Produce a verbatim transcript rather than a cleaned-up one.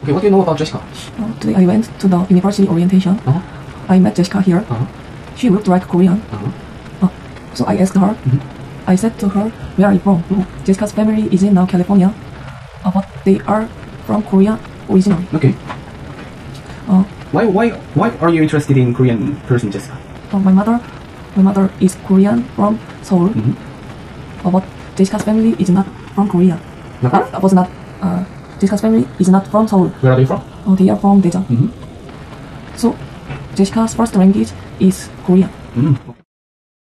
Okay, what do you know about Jessica? Uh, today I went to the university orientation. Uh-huh. I met Jessica here. Uh-huh. She looked like Korean. Uh-huh. Uh, so I asked her. Mm-hmm. I said to her, where are you from? Oh. Jessica's family is in now California, uh, but they are from Korea originally. Okay. Uh, Why, why, why are you interested in Korean person, Jessica? uh, my mother, my mother is Korean from Seoul, Mm-hmm. uh, but Jessica's family is not from Korea. Not Uh, from? was not. Uh, Jessica's family is not from Seoul. Where are they from? Uh, they are from Daejeon. Mm-hmm. So Jessica's first language is Korean. Mm.